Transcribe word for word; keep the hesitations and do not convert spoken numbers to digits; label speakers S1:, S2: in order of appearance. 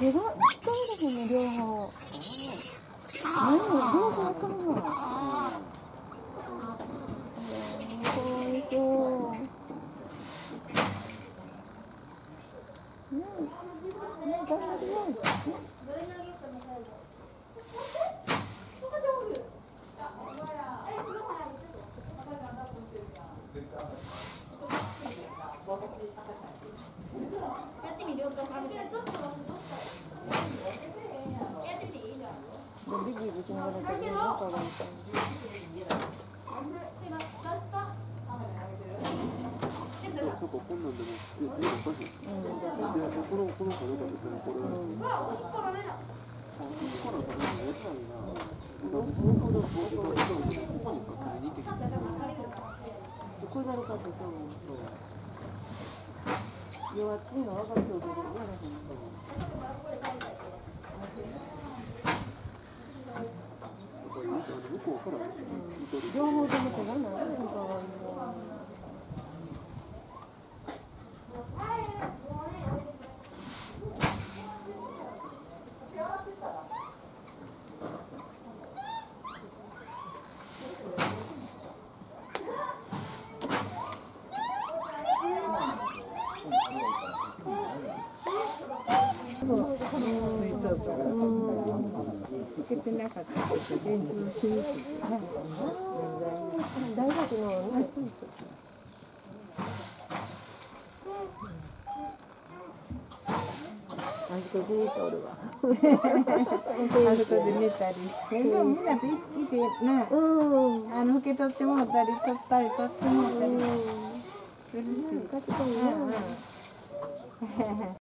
S1: 手が使えるの両方。何も両方わかんない。かわいそう。うん。頑張るよ。
S2: やってみるよ。
S1: ビギビギしながら食べるのかわいそう。
S3: そうか、こんなんでも、え、でも、これ、いや、この、この子よかったですね、これ。あ、そこから食べるのやつなんやな。僕は、僕は、ここにかけに行ってきた。
S1: これなるかってそう。弱っていうのは分かるけど、嫌だけど。
S3: 向こうから、
S1: 両方とも手がないのかわいい。
S4: つけてなかったけど、勉強しにくい。
S1: 大学のね。あそこずーっとおるわ。
S4: あそこで寝たりして、でもみんなといてな、あの受け取ってもらったり、取ったり、取ってもらったりするし。
S1: 賢いね。